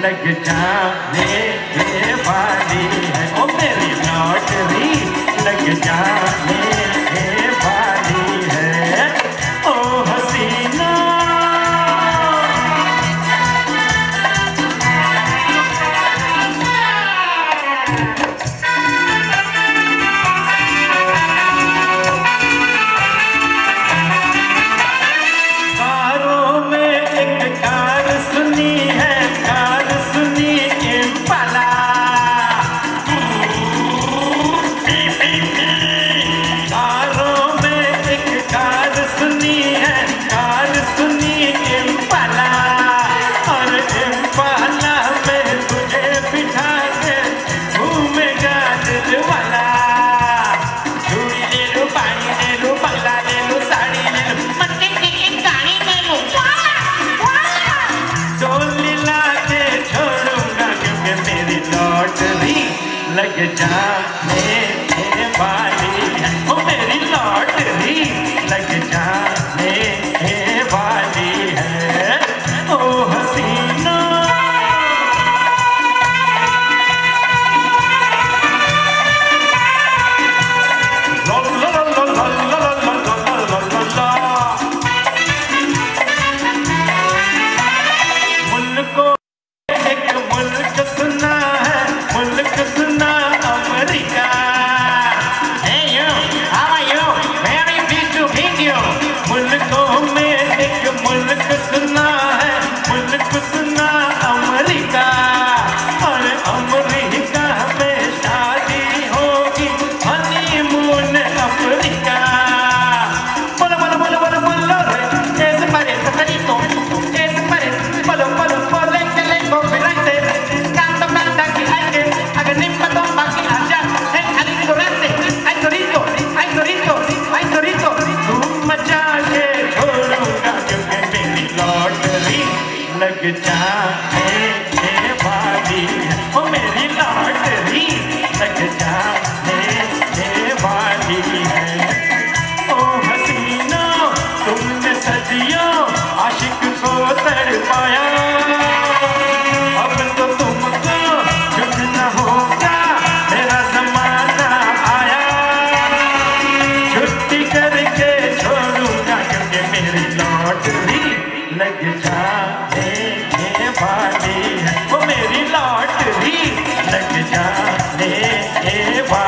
लग जाने वाली है, ओ मेरी लॉटरी लग जाने वाली है, ओ हसीना। कारों में एक कार सुनी है, कार सुनी इम्पाला। कारों में एक कार सुनी है, कार सुनी इम्पाला। और इम्पाला में तुझे बिठा के घूमेगा दिलवाला। चूड़ी ले लो, पानी ले लो, बंगला ले लो, साड़ी ले लो, मक्के की एक गाड़ी ले लो। डोली ला के छोड़ूंगा क्योंकि मेरी लॉटरी लग जाने वाली है, ओ मेरी लॉटरी लग जाने वाली है, ओ हसीना। ला ला ला ला ला ला ला ला ला ला। मुल्को एक मुल्क सुना है, मुल्क सुना America. Hey you, how are you? Very pleased to meet you. मुल्कों में एक मुल्क सुना है, मुल्क सुना अमेरिका। और अमेरिका में शादी होगी, हनीमून अफ्रीका। बोलो बोलो बोलो बोलो बोलो रे, ऐसे parece perito, ऐसे parece बोलो बोलो बोले que le copyright. Canto canta que hay que hagan impacto aquí allá. Hay ignorante, hay torito, hay torito, hay torito. तुम मचा के छोड़ूंगा क्योंकि मेरी लॉटरी लग जाने वाली है, ओ मेरी लॉटरी लग जाने वाली है, ओ हसीना। तुमने सदियों आशिक को तड़पाया, अब तो तुमको झुकना होगा, मेरा जमाना आया। छुट्टी करके छोड़ूंगा क्योंकि मेरी लॉटरी लग जाने वाली है, वो मेरी लॉटरी लग जाने वाली।